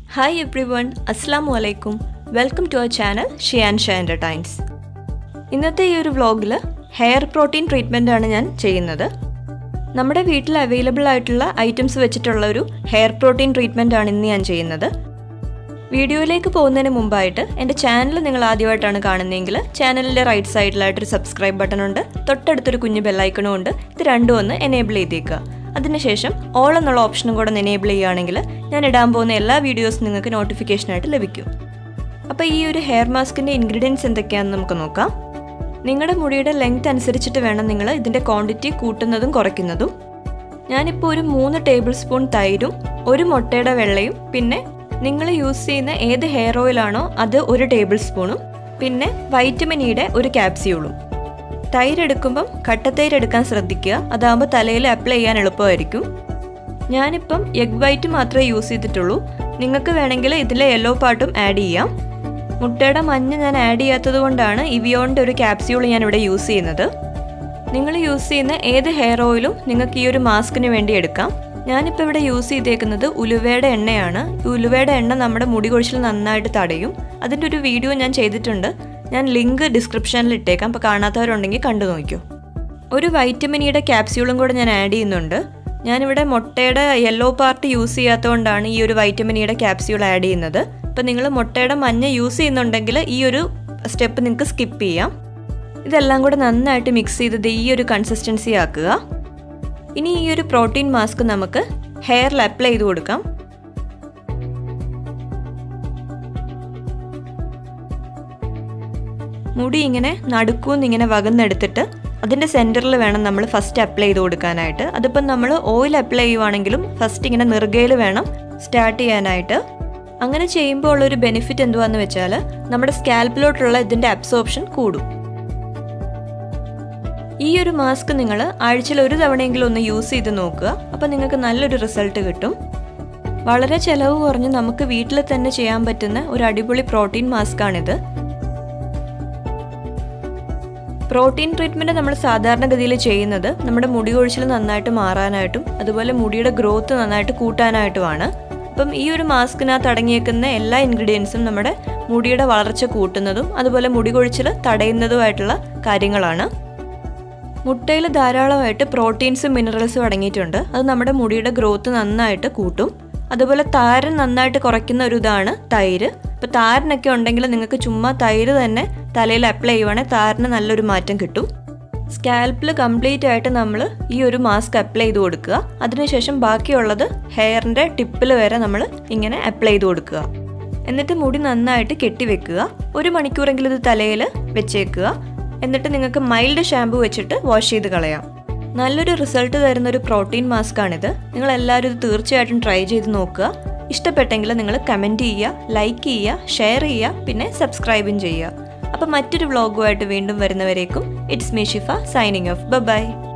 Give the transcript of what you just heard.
Hi everyone, Assalamu alaikum. Welcome to our channel Shian Entertains. ഇന്നത്തെ ഈ ഒരു വ്ലോഗിൽ hair protein treatment ആണ് ഞാൻ ചെയ്യുന്നത്. നമ്മുടെ വീട്ടിൽ അവൈലബിൾ ആയിട്ടുള്ള ഐറ്റംസ് വെച്ചിട്ടുള്ള ഒരു ഹെയർ പ്രോട്ടീൻ ട്രീറ്റ്മെന്റ് ആണ് ഇന്ന് ഞാൻ ചെയ്യുന്നത്. വീഡിയോയിലേക്ക് പോകുന്നതിന് മുമ്പായിട്ട് എൻ്റെ ചാനൽ നിങ്ങൾ ആദ്യമായിട്ടാണ് കാണുന്നതെങ്കിൽ ചാനലിന്റെ റൈറ്റ് സൈഡിലായിട്ട് ഒരു സബ്സ്ക്രൈബ് ബട്ടൺ ഉണ്ട്. തൊട്ടടുത്തൊരു കുഞ്ഞു ബെൽ ഐക്കണും ഉണ്ട്. ഇത് രണ്ടും ഒന്ന് എനേബിൾ ചെയ്തേക്കുക. അതിനുശേഷം ഓൾ എന്നുള്ള ഓപ്ഷനും കൂടെ എനേബിൾ ചെയ്യുകയാണെങ്കിൽ ഞാൻ ഇടാൻ പോകുന്ന എല്ലാ വീഡിയോസും നിങ്ങൾക്ക് നോട്ടിഫിക്കേഷനായിട്ട് ലഭിക്കും. അപ്പോൾ ഈ ഒരു ഹെയർ മാസ്കിൻ്റെ ഇൻഗ്രീഡിയൻസ് എന്തൊക്കെയാണെന്ന് നമുക്ക് നോക്കാം. നിങ്ങളുടെ മുടിയുടെ ലെങ്ത് അനുസരിച്ചിട്ട് വേണം നിങ്ങൾ ഇതിൻ്റെ ക്വാണ്ടിറ്റി കൂട്ടുന്നതും കുറയ്ക്കുന്നതും. ഞാനിപ്പോൾ ഒരു 3 ടേബിൾ സ്പൂൺ തൈരും 1 മുട്ടയുടെ വെള്ളയും പിന്നെ നിങ്ങൾ യൂസ് ചെയ്യുന്ന ഏത് ഹെയർ ഓയിലാണോ അത് 1 ടേബിൾ സ്പൂണും പിന്നെ വൈറ്റമിൻ ഇയുടെ 1 ക്യാപ്സ്യൂളും. തൈര് എടുക്കുമ്പം കട്ടത്തൈര് എടുക്കാൻ ശ്രദ്ധിക്കുക, അതാകുമ്പോൾ തലയിൽ അപ്ലൈ ചെയ്യാൻ എളുപ്പമായിരിക്കും. ഞാനിപ്പം എഗ് വൈറ്റ് മാത്രമേ യൂസ് ചെയ്തിട്ടുള്ളൂ. നിങ്ങൾക്ക് വേണമെങ്കിൽ ഇതിലെ യെല്ലോ പാർട്ടും ആഡ് ചെയ്യാം. മുട്ടയുടെ മഞ്ഞ ഞാൻ ആഡ് ചെയ്യാത്തത് കൊണ്ടാണ് ഇവിയോണിൻ്റെ ഒരു ക്യാപ്സ്യൂൾ ഞാനിവിടെ യൂസ് ചെയ്യുന്നത്. നിങ്ങൾ യൂസ് ചെയ്യുന്ന ഏത് ഹെയർ ഓയിലും നിങ്ങൾക്ക് ഈ ഒരു മാസ്കിന് വേണ്ടി എടുക്കാം. ഞാനിപ്പോൾ ഇവിടെ യൂസ് ചെയ്തേക്കുന്നത് ഉലുവയുടെ എണ്ണയാണ്. ഉലുവയുടെ എണ്ണ നമ്മുടെ മുടി കൊഴിച്ചിൽ നന്നായിട്ട് തടയും. അതിൻ്റെ ഒരു വീഡിയോ ഞാൻ ചെയ്തിട്ടുണ്ട്. ഞാൻ ലിങ്ക് ഡിസ്ക്രിപ്ഷനിൽ ഇട്ടേക്കാം. അപ്പോൾ കാണാത്തവരുണ്ടെങ്കിൽ കണ്ടു നോക്കിയോ. ഒരു വൈറ്റമിൻ ഇയുടെ ക്യാപ്സ്യൂളും കൂടെ ഞാൻ ആഡ് ചെയ്യുന്നുണ്ട്. ഞാനിവിടെ മുട്ടയുടെ യെല്ലോ പാർട്ട് യൂസ് ചെയ്യാത്തതുകൊണ്ടാണ് ഈ ഒരു വൈറ്റമിൻ ഇയുടെ ക്യാപ്സ്യൂൾ ആഡ് ചെയ്യുന്നത്. അപ്പോൾ നിങ്ങൾ മുട്ടയുടെ മഞ്ഞ യൂസ് ചെയ്യുന്നുണ്ടെങ്കിൽ ഈ ഒരു സ്റ്റെപ്പ് നിങ്ങൾക്ക് സ്കിപ്പ് ചെയ്യാം. ഇതെല്ലാം കൂടെ നന്നായിട്ട് മിക്സ് ചെയ്തത് ഈ ഒരു കൺസിസ്റ്റൻസി ആക്കുക. ഇനി ഈ ഒരു പ്രോട്ടീൻ മാസ്ക് നമുക്ക് ഹെയറിൽ അപ്ലൈ ചെയ്ത് കൊടുക്കാം. മുടി ഇങ്ങനെ നടുക്കൂന്ന് ഇങ്ങനെ വകന്നെടുത്തിട്ട് അതിൻ്റെ സെൻറ്ററിൽ വേണം നമ്മൾ ഫസ്റ്റ് അപ്ലൈ ചെയ്ത് കൊടുക്കാനായിട്ട്. അതിപ്പം നമ്മൾ ഓയിൽ അപ്ലൈ ചെയ്യുവാണെങ്കിലും ഫസ്റ്റ് ഇങ്ങനെ നെറുകയിൽ വേണം സ്റ്റാർട്ട് ചെയ്യാനായിട്ട്. അങ്ങനെ ചെയ്യുമ്പോൾ ഉള്ളൊരു ബെനിഫിറ്റ് എന്തുവാന്ന് വെച്ചാൽ നമ്മുടെ സ്കാൽപ്പിലോട്ടുള്ള ഇതിൻ്റെ അബ്സോർപ്ഷൻ കൂടും. ഈ ഒരു മാസ്ക് നിങ്ങൾ ആഴ്ചയിൽ 1 തവണയെങ്കിലും ഒന്ന് യൂസ് ചെയ്ത് നോക്കുക. അപ്പോൾ നിങ്ങൾക്ക് നല്ലൊരു റിസൾട്ട് കിട്ടും. വളരെ ചിലവ് കുറഞ്ഞ് നമുക്ക് വീട്ടിൽ തന്നെ ചെയ്യാൻ പറ്റുന്ന ഒരു അടിപൊളി പ്രോട്ടീൻ മാസ്കാണിത്. പ്രോട്ടീൻ ട്രീറ്റ്മെൻറ്റ് നമ്മൾ സാധാരണഗതിയിൽ ചെയ്യുന്നത് നമ്മുടെ മുടി കൊഴിച്ചിൽ നന്നായിട്ട് മാറാനായിട്ടും അതുപോലെ മുടിയുടെ ഗ്രോത്ത് നന്നായിട്ട് കൂട്ടാനായിട്ടുമാണ്. അപ്പം ഈ ഒരു മാസ്കിനകത്ത് അടങ്ങിയേക്കുന്ന എല്ലാ ഇൻഗ്രീഡിയൻസും നമ്മുടെ മുടിയുടെ വളർച്ച കൂട്ടുന്നതും അതുപോലെ മുടി കൊഴിച്ചിൽ തടയുന്നതുമായിട്ടുള്ള കാര്യങ്ങളാണ്. മുട്ടയിൽ ധാരാളമായിട്ട് പ്രോട്ടീൻസും മിനറൽസും അടങ്ങിയിട്ടുണ്ട്. അത് നമ്മുടെ മുടിയുടെ ഗ്രോത്ത് നന്നായിട്ട് കൂട്ടും. അതുപോലെ താരൻ നന്നായിട്ട് കുറയ്ക്കുന്ന ഒരു ഇതാണ് തൈര്. ഇപ്പോൾ താരനൊക്കെ ഉണ്ടെങ്കിൽ നിങ്ങൾക്ക് ചുമ്മാ തൈര് തന്നെ തലയിൽ അപ്ലൈ ചെയ്യുവാണെങ്കിൽ താരന് നല്ലൊരു മാറ്റം കിട്ടും. സ്കാൽപ്പിൽ കംപ്ലീറ്റ് ആയിട്ട് നമ്മൾ ഈ ഒരു മാസ്ക് അപ്ലൈ ചെയ്ത് കൊടുക്കുക. അതിനുശേഷം ബാക്കിയുള്ളത് ഹെയറിൻ്റെ ടിപ്പിൽ വരെ നമ്മൾ ഇങ്ങനെ അപ്ലൈ ചെയ്ത് കൊടുക്കുക. എന്നിട്ട് മുടി നന്നായിട്ട് കെട്ടിവെക്കുക. 1 മണിക്കൂറെങ്കിലും ഇത് തലയിൽ വെച്ചേക്കുക. എന്നിട്ട് നിങ്ങൾക്ക് മൈൽഡ് ഷാമ്പു വെച്ചിട്ട് വാഷ് ചെയ്ത് കളയാം. നല്ലൊരു റിസൾട്ട് തരുന്ന ഒരു പ്രോട്ടീൻ മാസ്കാണിത്. നിങ്ങളെല്ലാവരും ഇത് തീർച്ചയായിട്ടും ട്രൈ ചെയ്ത് നോക്കുക. ഇഷ്ടപ്പെട്ടെങ്കിൽ നിങ്ങൾ കമൻറ്റ് ചെയ്യുക, ലൈക്ക് ചെയ്യുക, ഷെയർ ചെയ്യുക, പിന്നെ സബ്സ്ക്രൈബും ചെയ്യുക. അപ്പോൾ മറ്റൊരു വ്ളോഗുമായിട്ട് വീണ്ടും വരുന്നവരേക്കും it's me Shifa signing off. By.